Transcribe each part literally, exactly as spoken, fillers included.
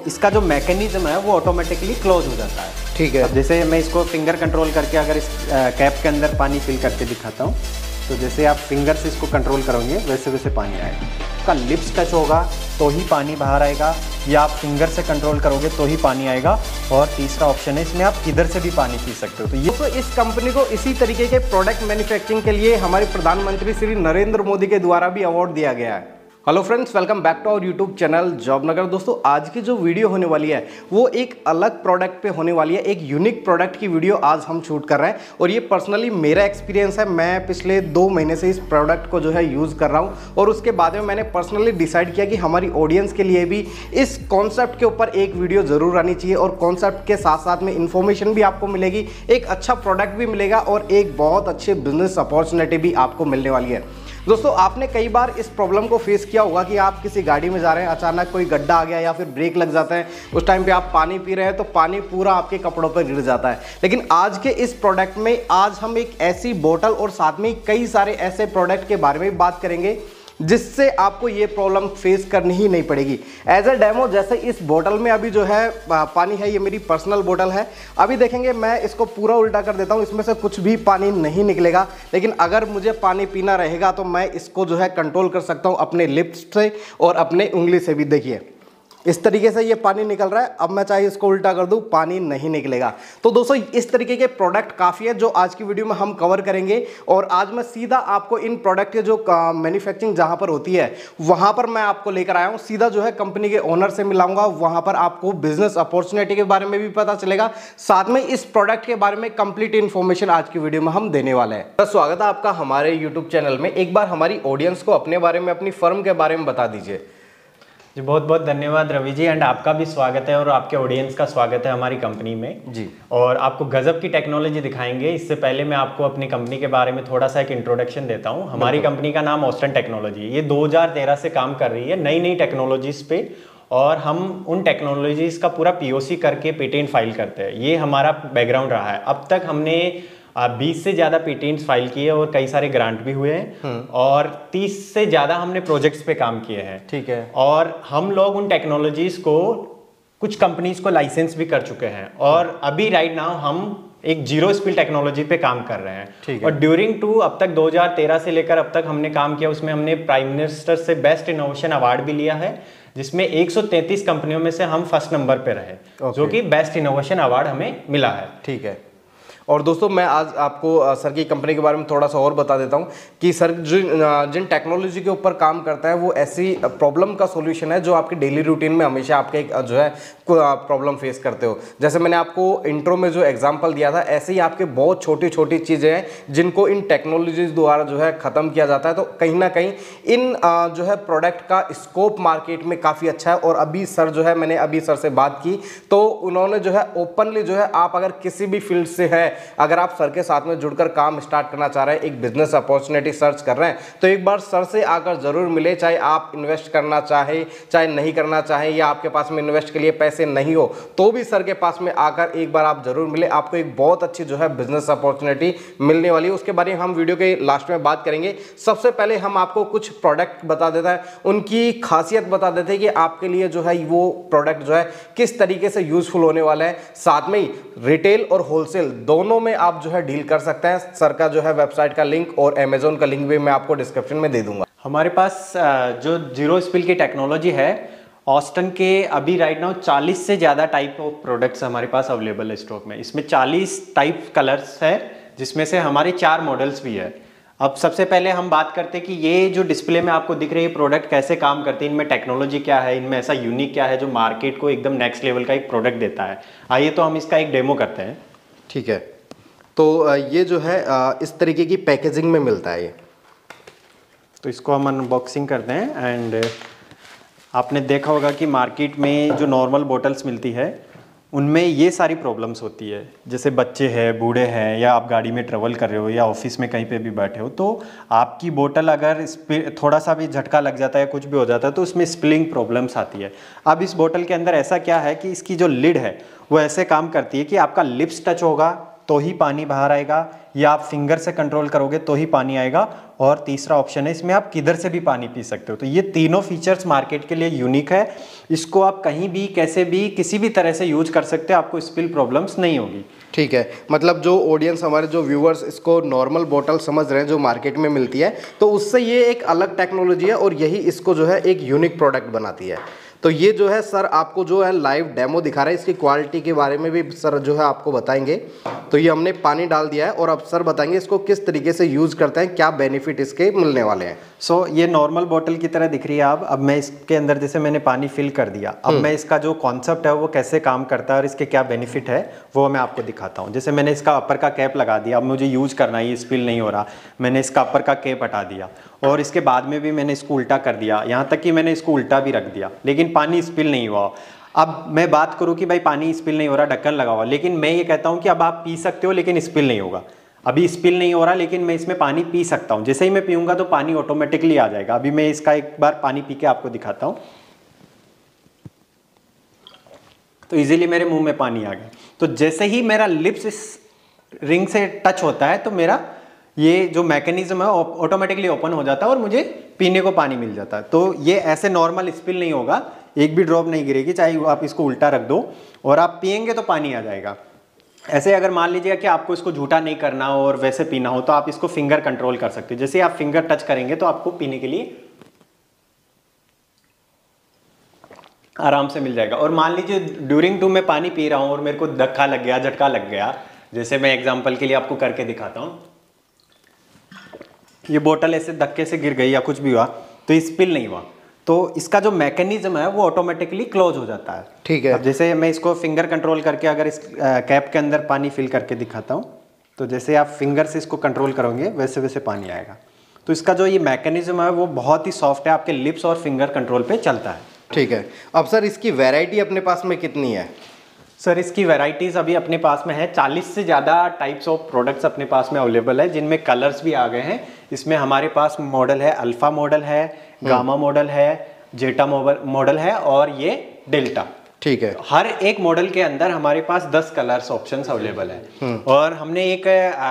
इसका जो मैकेनिज्म है वो ऑटोमेटिकली क्लोज हो जाता है। ठीक है। जैसे मैं इसको फिंगर कंट्रोल करके अगर इस कैप के अंदर पानी फिल करके दिखाता हूँ, तो जैसे आप फिंगर से इसको कंट्रोल करोगे वैसे वैसे पानी आएगा। आपका लिप्स टच होगा तो ही पानी बाहर आएगा, या आप फिंगर से कंट्रोल करोगे तो ही पानी आएगा। और तीसरा ऑप्शन है, इसमें आप किधर से भी पानी पी सकते हो। तो ये तो इस कंपनी को इसी तरीके के प्रोडक्ट मैन्युफैक्चरिंग के लिए हमारे प्रधानमंत्री श्री नरेंद्र मोदी के द्वारा भी अवार्ड दिया गया है। Hello friends, welcome back to our YouTube channel Jobnagar. दोस्तों, आज की जो वीडियो होने वाली है वो एक अलग प्रोडक्ट पे होने वाली है। एक यूनिक प्रोडक्ट की वीडियो आज हम शूट कर रहे हैं और ये पर्सनली मेरा एक्सपीरियंस है। मैं पिछले दो महीने से इस प्रोडक्ट को जो है यूज़ कर रहा हूँ और उसके बाद में मैंने पर्सनली डिसाइड किया कि हमारी ऑडियंस के लिए भी इस कॉन्सेप्ट के ऊपर एक वीडियो ज़रूर आनी चाहिए और कॉन्सेप्ट के साथ साथ में इन्फॉर्मेशन भी आपको मिलेगी, एक अच्छा प्रोडक्ट भी मिलेगा और एक बहुत अच्छे बिजनेस अपॉर्चुनिटी भी आपको मिलने वाली है। दोस्तों, आपने कई बार इस प्रॉब्लम को फेस किया होगा कि आप किसी गाड़ी में जा रहे हैं, अचानक कोई गड्ढा आ गया या फिर ब्रेक लग जाता है, उस टाइम पे आप पानी पी रहे हैं तो पानी पूरा आपके कपड़ों पर गिर जाता है। लेकिन आज के इस प्रोडक्ट में आज हम एक ऐसी बोतल और साथ में कई सारे ऐसे प्रोडक्ट के बारे में बात करेंगे जिससे आपको ये प्रॉब्लम फेस करनी ही नहीं पड़ेगी। एज अ डेमो, जैसे इस बोतल में अभी जो है पानी है, ये मेरी पर्सनल बोतल है। अभी देखेंगे, मैं इसको पूरा उल्टा कर देता हूँ, इसमें से कुछ भी पानी नहीं निकलेगा। लेकिन अगर मुझे पानी पीना रहेगा तो मैं इसको जो है कंट्रोल कर सकता हूँ अपने लिप्स से और अपने उंगली से भी। देखिए, इस तरीके से ये पानी निकल रहा है। अब मैं चाहे इसको उल्टा कर दूं, पानी नहीं निकलेगा। तो दोस्तों, इस तरीके के प्रोडक्ट काफ़ी है जो आज की वीडियो में हम कवर करेंगे। और आज मैं सीधा आपको इन प्रोडक्ट के जो मैन्युफैक्चरिंग जहां पर होती है वहां पर मैं आपको लेकर आया हूं। सीधा जो है कंपनी के ओनर से मिलाऊंगा, वहां पर आपको बिजनेस अपॉर्चुनिटी के बारे में भी पता चलेगा, साथ में इस प्रोडक्ट के बारे में कंप्लीट इन्फॉर्मेशन आज की वीडियो में हम देने वाले हैं। तो स्वागत है आपका हमारे यूट्यूब चैनल में। एक बार हमारी ऑडियंस को अपने बारे में, अपनी फर्म के बारे में बता दीजिए। जी, बहुत बहुत धन्यवाद रवि जी, एंड आपका भी स्वागत है और आपके ऑडियंस का स्वागत है हमारी कंपनी में जी। और आपको गजब की टेक्नोलॉजी दिखाएंगे। इससे पहले मैं आपको अपनी कंपनी के बारे में थोड़ा सा एक इंट्रोडक्शन देता हूं। हमारी कंपनी का नाम ऑस्टन टेक्नोलॉजी, ये दो हज़ार तेरह से काम कर रही है नई नई टेक्नोलॉजीज पे, और हम उन टेक्नोलॉजीज का पूरा पीओसी करके पेटेंट फाइल करते हैं। ये हमारा बैकग्राउंड रहा है। अब तक हमने बीस से ज़्यादा पेटेंट्स फाइल किए और कई सारे ग्रांट भी हुए हैं और तीस से ज़्यादा हमने प्रोजेक्ट्स पे काम किए हैं। ठीक है। और हम लोग उन टेक्नोलॉजीज को कुछ कंपनीज को लाइसेंस भी कर चुके हैं और अभी राइट नाउ हम एक जीरो स्पिल टेक्नोलॉजी पे काम कर रहे हैं। ठीक है। और ड्यूरिंग टू अब तक दो हज़ार तेरह से लेकर अब तक हमने काम किया, उसमें हमने प्राइम मिनिस्टर से बेस्ट इनोवेशन अवार्ड भी लिया है, जिसमें एक सौ तैंतीस कंपनियों में से हम फर्स्ट नंबर पे रहे, जो कि बेस्ट इनोवेशन अवार्ड हमें मिला है। ठीक है। और दोस्तों, मैं आज आपको सर की कंपनी के बारे में थोड़ा सा और बता देता हूं कि सर जिन जिन टेक्नोलॉजी के ऊपर काम करता है वो ऐसी प्रॉब्लम का सॉल्यूशन है जो आपके डेली रूटीन में हमेशा आपके एक जो है प्रॉब्लम फेस करते हो। जैसे मैंने आपको इंट्रो में जो एग्जांपल दिया था, ऐसे ही आपके बहुत छोटी छोटी चीज़ें हैं जिनको इन टेक्नोलॉजीज द्वारा जो है ख़त्म किया जाता है। तो कहीं ना कहीं इन जो है प्रोडक्ट का स्कोप मार्केट में काफ़ी अच्छा है। और अभी सर जो है, मैंने अभी सर से बात की तो उन्होंने जो है ओपनली जो है, आप अगर किसी भी फील्ड से है, अगर आप सर के साथ में जुड़कर काम स्टार्ट करना चाह रहे हैं, एक बिजनेस अपॉर्चुनिटी सर्च कर रहे हैं, तो एक बार सर से आकर जरूर मिले। चाहे आप इन्वेस्ट करना चाहे, चाहे नहीं करना चाहे, या आपके पास में इन्वेस्ट के लिए पैसे नहीं हो, तो भी सर के पास में आकर एक बार आप जरूर मिले। आपको एक बहुत अच्छी जो है बिजनेस अपॉर्चुनिटी मिलने वाली है। उसके बारे में हम वीडियो के लास्ट में बात करेंगे। सबसे पहले हम आपको कुछ प्रोडक्ट बता देता है, उनकी खासियत बता देते हैं कि आपके लिए जो है वो प्रोडक्ट जो है किस तरीके से यूजफुल होने वाला है। साथ में ही रिटेल और होलसेल दोनों में आप जो है डील कर सकते हैं। सर का जो है वेबसाइट का लिंक और अमेजोन का लिंक भी मैं आपको डिस्क्रिप्शन में दे दूंगा। हमारे पास जो जीरो स्पिल की टेक्नोलॉजी है ऑस्टन के, अभी राइट नाउ चालीस से ज़्यादा टाइप ऑफ प्रोडक्ट्स हमारे पास अवेलेबल है स्टॉक में। इसमें चालीस टाइप कलर्स है, जिसमें से हमारे चार मॉडल्स भी है। अब सबसे पहले हम बात करते हैं कि ये जो डिस्प्ले में आपको दिख रही है प्रोडक्ट कैसे काम करते हैं, इनमें टेक्नोलॉजी क्या है, इनमें ऐसा यूनिक क्या है जो मार्केट को एकदम नेक्स्ट लेवल का एक प्रोडक्ट देता है। आइए तो हम इसका एक डेमो करते हैं। ठीक है। तो ये जो है इस तरीके की पैकेजिंग में मिलता है ये। तो इसको हम अनबॉक्सिंग करते हैं। एंड आपने देखा होगा कि मार्केट में जो नॉर्मल बोटल्स मिलती है उनमें ये सारी प्रॉब्लम्स होती है, जैसे बच्चे हैं, बूढ़े हैं, या आप गाड़ी में ट्रेवल कर रहे हो या ऑफिस में कहीं पे भी बैठे हो, तो आपकी बोतल अगर थोड़ा सा भी झटका लग जाता है, कुछ भी हो जाता है, तो उसमें स्पिलिंग प्रॉब्लम्स आती है। अब इस बोतल के अंदर ऐसा क्या है कि इसकी जो लिड है वो ऐसे काम करती है कि आपका लिप्स टच होगा तो ही पानी बाहर आएगा, या आप फिंगर से कंट्रोल करोगे तो ही पानी आएगा, और तीसरा ऑप्शन है इसमें आप किधर से भी पानी पी सकते हो। तो ये तीनों फीचर्स मार्केट के लिए यूनिक है। इसको आप कहीं भी कैसे भी किसी भी तरह से यूज कर सकते हो, आपको स्पिल प्रॉब्लम्स नहीं होगी। ठीक है, मतलब जो ऑडियंस हमारे जो व्यूअर्स इसको नॉर्मल बोतल समझ रहे हैं जो मार्केट में मिलती है, तो उससे ये एक अलग टेक्नोलॉजी है और यही इसको जो है एक यूनिक प्रोडक्ट बनाती है। तो ये जो है सर आपको जो है लाइव डेमो दिखा रहे हैं, इसकी क्वालिटी के बारे में भी सर जो है आपको बताएंगे। तो ये हमने पानी डाल दिया है और अब सर बताएंगे इसको किस तरीके से यूज़ करते हैं, क्या बेनिफिट इसके मिलने वाले हैं। सो so, ये नॉर्मल बोतल की तरह दिख रही है। अब अब मैं इसके अंदर जैसे मैंने पानी फिल कर दिया, अब मैं इसका जो कॉन्सेप्ट है वो कैसे काम करता है और इसके क्या बेनिफिट है वो मैं आपको दिखाता हूँ। जैसे मैंने इसका अपर का कैप लगा दिया, अब मुझे यूज करना है, ये स्पिल नहीं हो रहा, मैंने इसका अपर का कैप हटा दिया और इसके बाद में भी मैंने इसको उल्टा कर दिया, यहाँ तक कि मैंने इसको उल्टा भी रख दिया, लेकिन पानी स्पिल नहीं हुआ। अब मैं बात करूँ कि भाई पानी स्पिल नहीं हो रहा, ढक्कन लगा हुआ, लेकिन मैं ये कहता हूँ कि अब आप पी सकते हो लेकिन स्पिल नहीं होगा। अभी स्पिल नहीं हो रहा लेकिन मैं इसमें पानी पी सकता हूँ, जैसे ही मैं पीऊँगा तो पानी ऑटोमेटिकली आ जाएगा। अभी मैं इसका एक बार पानी पी के आपको दिखाता हूँ। तो इजीली मेरे मुंह में पानी आ गया। तो जैसे ही मेरा लिप्स इस रिंग से टच होता है तो मेरा ये जो मैकेनिज्म है ऑटोमेटिकली ओपन हो जाता है और मुझे पीने को पानी मिल जाता है। तो ये ऐसे नॉर्मल स्पिल नहीं होगा, एक भी ड्रॉप नहीं गिरेगी, चाहे आप इसको उल्टा रख दो और आप पिएंगे तो पानी आ जाएगा। ऐसे अगर मान लीजिए कि आपको इसको झूठा नहीं करना हो और वैसे पीना हो तो आप इसको फिंगर कंट्रोल कर सकते हो। जैसे आप फिंगर टच करेंगे तो आपको पीने के लिए आराम से मिल जाएगा। और मान लीजिए ड्यूरिंग टू मैं पानी पी रहा हूं और मेरे को धक्का लग गया, झटका लग गया, जैसे मैं एग्जांपल के लिए आपको करके दिखाता हूं, ये बोतल ऐसे धक्के से गिर गई या कुछ भी हुआ तो स्पिल नहीं हुआ, तो इसका जो मैकेनिज्म है वो ऑटोमेटिकली क्लोज हो जाता है। ठीक है। अब जैसे मैं इसको फिंगर कंट्रोल करके अगर इस कैप के अंदर पानी फिल करके दिखाता हूँ, तो जैसे आप फिंगर से इसको कंट्रोल करोगे वैसे वैसे पानी आएगा। तो इसका जो ये मैकेनिज्म है वो बहुत ही सॉफ्ट है, आपके लिप्स और फिंगर कंट्रोल पे चलता है। ठीक है। अब सर इसकी वैरायटी अपने पास में कितनी है? सर इसकी वैरायटीज़ अभी अपने पास में है, चालीस से ज़्यादा टाइप्स ऑफ प्रोडक्ट्स अपने पास में अवेलेबल है, जिनमें कलर्स भी आ गए हैं। इसमें हमारे पास मॉडल है, अल्फा मॉडल है, गामा मॉडल है, जेटा मॉडल है और ये डेल्टा। ठीक है। हर एक मॉडल के अंदर हमारे पास दस कलर्स ऑप्शंस अवेलेबल है। और हमने एक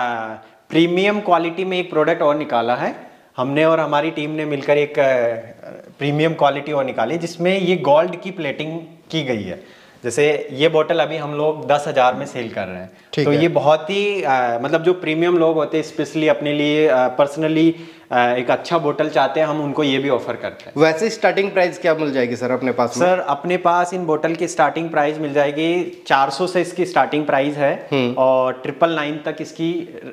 प्रीमियम क्वालिटी में एक प्रोडक्ट और निकाला है, हमने और हमारी टीम ने मिलकर एक प्रीमियम क्वालिटी और निकाली जिसमें ये गोल्ड की प्लेटिंग की गई है। जैसे ये बोतल अभी हम लोग दस हजार में सेल कर रहे हैं, तो ये बहुत ही आ, मतलब जो प्रीमियम लोग होते हैं स्पेशली अपने लिए पर्सनली एक अच्छा बोतल चाहते हैं, हम उनको ये भी ऑफर करते हैं। वैसे स्टार्टिंग प्राइस क्या मिल जाएगी सर अपने पास में? सर अपने पास इन बोतल की स्टार्टिंग प्राइस मिल जाएगी चार सौ से इसकी स्टार्टिंग प्राइस है और ट्रिपल नाइन तक इसकी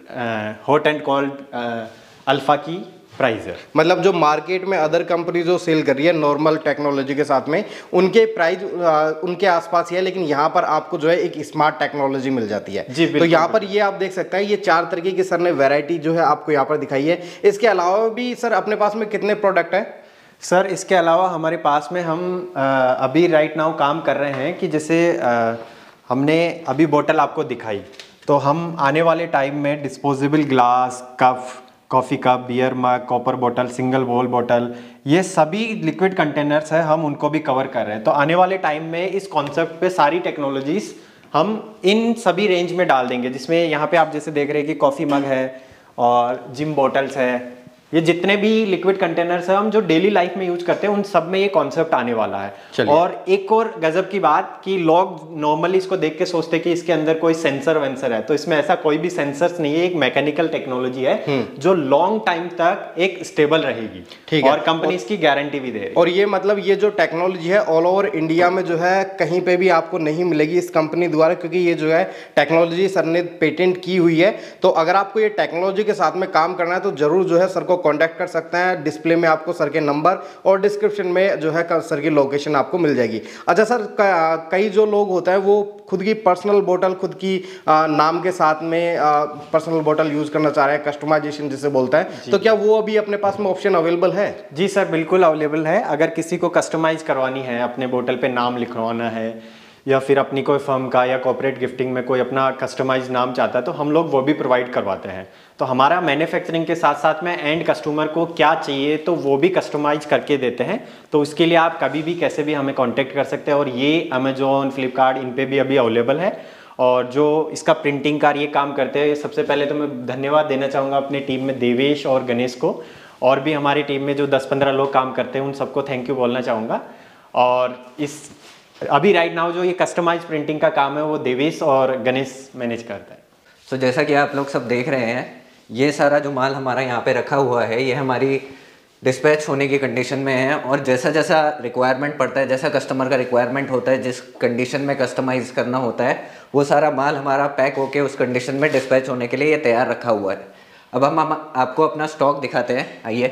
हॉट एंड कोल्ड अल्फा की प्राइस है। मतलब जो मार्केट में अदर कंपनी जो सेल कर रही है नॉर्मल टेक्नोलॉजी के साथ में, उनके प्राइस उनके आसपास ही है, लेकिन यहाँ पर आपको जो है एक स्मार्ट टेक्नोलॉजी मिल जाती है। जी तो यहाँ पर ये आप देख सकते हैं, ये चार तरीके की सर ने वैरायटी जो है आपको यहाँ पर दिखाई है। इसके अलावा भी सर अपने पास में कितने प्रोडक्ट हैं? सर इसके अलावा हमारे पास में हम आ, अभी राइट नाउ काम कर रहे हैं कि जैसे आ, हमने अभी बोतल आपको दिखाई, तो हम आने वाले टाइम में disposable glass, cup, coffee cup, beer mug, copper बोतल, सिंगल वॉल बोतल, ये सभी लिक्विड कंटेनर्स है, हम उनको भी कवर कर रहे हैं। तो आने वाले टाइम में इस कॉन्सेप्ट पे सारी टेक्नोलॉजीज हम इन सभी रेंज में डाल देंगे, जिसमें यहाँ पे आप जैसे देख रहे हैं कि कॉफ़ी मग है और जिम बॉटल्स है, ये जितने भी लिक्विड कंटेनर्स हैं हम जो डेली लाइफ में यूज करते हैं उन सब में ये कॉन्सेप्ट आने वाला है। और एक और गजब की बात कि लोग नॉर्मली इसको देख के सोचते हैं कि इसके अंदर कोई सेंसर वेंसर है, तो इसमें ऐसा कोई भी सेंसर्स नहीं है, एक मैकेनिकल टेक्नोलॉजी है जो लॉन्ग टाइम तक एक स्टेबल रहेगी। ठीक है। और कंपनी इसकी गारंटी भी दे रही है। और ये मतलब ये जो टेक्नोलॉजी है ऑल ओवर इंडिया में जो है कहीं पे भी आपको नहीं मिलेगी इस कंपनी द्वारा, क्योंकि ये जो है टेक्नोलॉजी सर ने पेटेंट की हुई है। तो अगर आपको ये टेक्नोलॉजी के साथ में काम करना है तो जरूर जो है सर को कांटेक्ट कर सकते हैं। डिस्प्ले में आपको सर के नंबर और डिस्क्रिप्शन में जो है सर की लोकेशन आपको मिल जाएगी। अच्छा सर, कई जो लोग होते हैं वो खुद की पर्सनल बोतल खुद की आ, नाम के साथ में पर्सनल बोतल यूज करना चाह रहे हैं, कस्टमाइजेशन जिसे बोलता है, तो क्या वो अभी अपने पास में ऑप्शन अवेलेबल है? जी सर बिल्कुल अवेलेबल है। अगर किसी को कस्टमाइज करवानी है, अपने बोतल पे नाम लिखवाना है या फिर अपनी कोई फर्म का या कॉर्पोरेट गिफ्टिंग में कोई अपना कस्टमाइज नाम चाहता है तो हम लोग वो भी प्रोवाइड करवाते हैं। तो हमारा मैन्युफैक्चरिंग के साथ साथ में एंड कस्टमर को क्या चाहिए तो वो भी कस्टमाइज करके देते हैं। तो उसके लिए आप कभी भी कैसे भी हमें कांटेक्ट कर सकते हैं और ये अमेजोन, फ्लिपकार्ट इन पे भी अभी अवेलेबल है। और जो इसका प्रिंटिंग का ये काम करते हैं, सबसे पहले तो मैं धन्यवाद देना चाहूँगा अपनी टीम में देवेश और गणेश को, और भी हमारी टीम में जो दस पंद्रह लोग काम करते हैं उन सबको थैंक यू बोलना चाहूँगा। और इस अभी राइट नाउ जो ये कस्टमाइज प्रिंटिंग का काम है वो देवेश और गणेश मैनेज करता है। तो so, जैसा कि आप लोग सब देख रहे हैं, ये सारा जो माल हमारा यहाँ पे रखा हुआ है ये हमारी डिस्पैच होने की कंडीशन में है, और जैसा जैसा रिक्वायरमेंट पड़ता है, जैसा कस्टमर का रिक्वायरमेंट होता है, जिस कंडीशन में कस्टमाइज़ करना होता है, वो सारा माल हमारा पैक होके उस कंडीशन में डिस्पैच होने के लिए ये तैयार रखा हुआ है। अब हम, हम आपको अपना स्टॉक दिखाते हैं, आइए।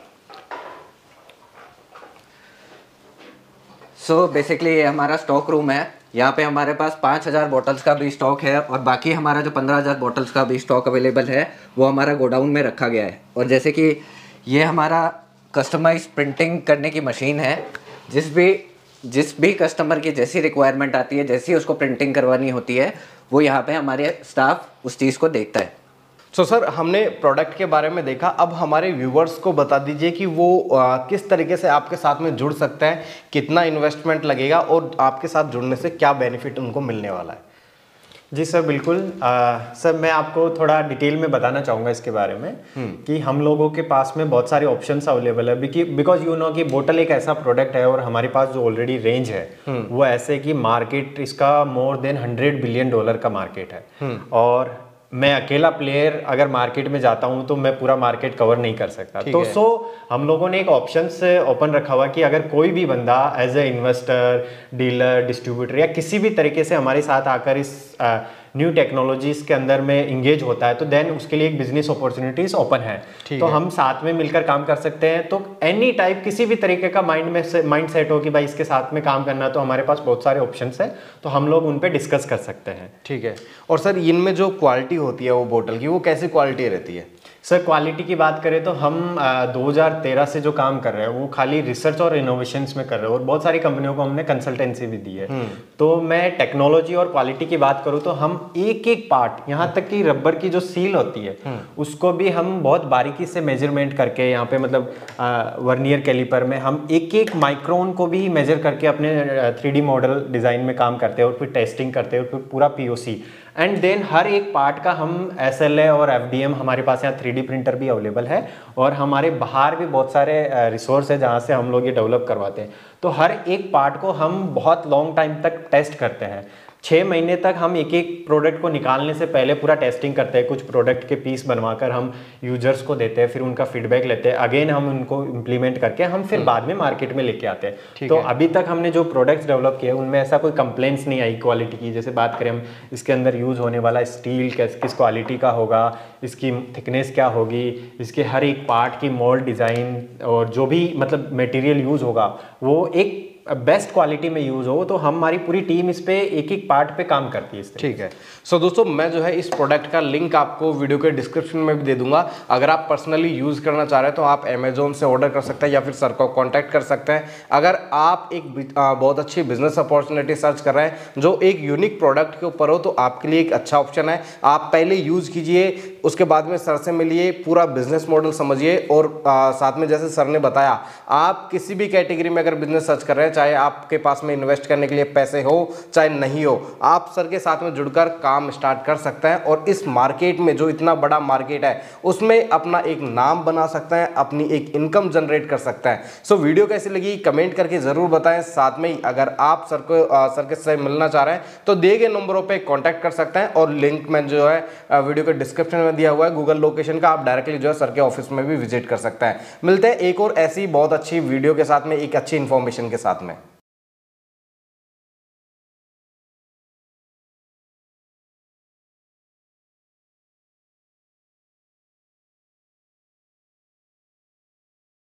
सो बेसिकली ये हमारा स्टॉक रूम है। यहाँ पे हमारे पास पाँच हज़ार बॉटल्स का भी स्टॉक है, और बाकी हमारा जो पंद्रह हज़ार बॉटल्स का भी स्टॉक अवेलेबल है वो हमारा गोडाउन में रखा गया है। और जैसे कि ये हमारा कस्टमाइज प्रिंटिंग करने की मशीन है, जिस भी जिस भी कस्टमर की जैसी रिक्वायरमेंट आती है, जैसी उसको प्रिंटिंग करवानी होती है, वो यहाँ पे हमारे स्टाफ उस चीज़ को देखता है। सो so, सर हमने प्रोडक्ट के बारे में देखा, अब हमारे व्यूवर्स को बता दीजिए कि वो आ, किस तरीके से आपके साथ में जुड़ सकते हैं, कितना इन्वेस्टमेंट लगेगा और आपके साथ जुड़ने से क्या बेनिफिट उनको मिलने वाला है। जी सर, बिल्कुल। आ, सर मैं आपको थोड़ा डिटेल में बताना चाहूँगा इसके बारे में कि हम लोगों के पास में बहुत सारे ऑप्शंस अवेलेबल है, बिकॉज यू नो कि बोटल एक ऐसा प्रोडक्ट है और हमारे पास जो ऑलरेडी रेंज है वो ऐसे कि मार्केट इसका more than hundred billion dollar का मार्केट है, और मैं अकेला प्लेयर अगर मार्केट में जाता हूं तो मैं पूरा मार्केट कवर नहीं कर सकता। तो सो हम लोगों ने एक ऑप्शन से ओपन रखा हुआ कि अगर कोई भी बंदा as a investor, dealer, distributor या किसी भी तरीके से हमारे साथ आकर इस न्यू टेक्नोलॉजीज के अंदर में इंगेज होता है तो देन उसके लिए एक बिजनेस अपॉर्चुनिटीज ओपन है, तो हम साथ में मिलकर काम कर सकते हैं। तो एनी टाइप किसी भी तरीके का माइंड में से माइंड सेट हो कि भाई इसके साथ में काम करना, तो हमारे पास बहुत सारे ऑप्शंस हैं, तो हम लोग उन पे डिस्कस कर सकते हैं। ठीक है। और सर इनमें जो क्वालिटी होती है वो बोतल की, वो कैसी क्वालिटी रहती है? सर क्वालिटी की बात करें तो हम दो हज़ार तेरह से जो काम कर रहे हैं वो खाली रिसर्च और इनोवेशंस में कर रहे हैं, और बहुत सारी कंपनियों को हमने कंसल्टेंसी भी दी है। तो मैं टेक्नोलॉजी और क्वालिटी की बात करूँ तो हम एक एक पार्ट, यहाँ तक कि रबर की जो सील होती है उसको भी हम बहुत बारीकी से मेजरमेंट करके, यहाँ पे मतलब वर्नियर कैलिपर में हम एक एक माइक्रोन को भी मेजर करके अपने थ्री डी मॉडल डिज़ाइन में काम करते हैं, और फिर टेस्टिंग करते हैं, और फिर पूरा P O C, and then हर एक पार्ट का हम एस एल ए और एफ डी एम, हमारे पास यहाँ थ्री डी प्रिंटर भी अवेलेबल है, और हमारे बाहर भी बहुत सारे रिसोर्स है जहाँ से हम लोग ये डेवलप करवाते हैं। तो हर एक पार्ट को हम बहुत लॉन्ग टाइम तक टेस्ट करते हैं, छः महीने तक हम एक एक प्रोडक्ट को निकालने से पहले पूरा टेस्टिंग करते हैं, कुछ प्रोडक्ट के पीस बनवाकर हम यूजर्स को देते हैं, फिर उनका फीडबैक लेते हैं, अगेन हम उनको इम्प्लीमेंट करके हम फिर बाद में मार्केट में लेके आते हैं। तो अभी तक हमने जो प्रोडक्ट्स डेवलप किए उनमें ऐसा कोई कंप्लेंट्स नहीं आई क्वालिटी की। जैसे बात करें हम, इसके अंदर यूज़ होने वाला स्टील किस किस क्वालिटी का होगा, इसकी थिकनेस क्या होगी, इसके हर एक पार्ट की मोल्ड डिज़ाइन और जो भी मतलब मटेरियल यूज़ होगा वो एक बेस्ट क्वालिटी में यूज़ हो, तो हमारी पूरी टीम इस पे एक एक पार्ट पे काम करती है। ठीक है। सो so, दोस्तों मैं जो है इस प्रोडक्ट का लिंक आपको वीडियो के डिस्क्रिप्शन में भी दे दूंगा। अगर आप पर्सनली यूज़ करना चाह रहे हैं तो आप अमेजोन से ऑर्डर कर सकते हैं या फिर सर को कांटेक्ट कर सकते हैं। अगर आप एक आ, बहुत अच्छी बिजनेस अपॉर्चुनिटी सर्च कर रहे हैं जो एक यूनिक प्रोडक्ट के ऊपर हो, तो आपके लिए एक अच्छा ऑप्शन है। आप पहले यूज़ कीजिए, उसके बाद में सर से मिलिए, पूरा बिजनेस मॉडल समझिए, और आ, साथ में जैसे सर ने बताया, आप किसी भी कैटेगरी में अगर बिजनेस सर्च कर रहे हैं, चाहे आपके पास में इन्वेस्ट करने के लिए पैसे हो चाहे नहीं हो, आप सर के साथ में जुड़कर काम स्टार्ट कर सकते हैं, और इस मार्केट में जो इतना बड़ा मार्केट है उसमें अपना एक नाम बना सकते हैं, अपनी एक इनकम जनरेट कर सकते हैं। सो वीडियो कैसी लगी कमेंट करके जरूर बताएं। साथ में अगर आप सर को आ, सर के से मिलना चाह रहे हैं तो दिए गए नंबरों पे कांटेक्ट कर सकते हैं, और लिंक में जो है वीडियो के डिस्क्रिप्शन में दिया हुआ है गूगल लोकेशन का, आप डायरेक्टली जो है सर के ऑफिस में भी विजिट कर सकते हैं। मिलते हैं एक और ऐसी बहुत अच्छी वीडियो के साथ में, एक अच्छी इंफॉर्मेशन के साथ में।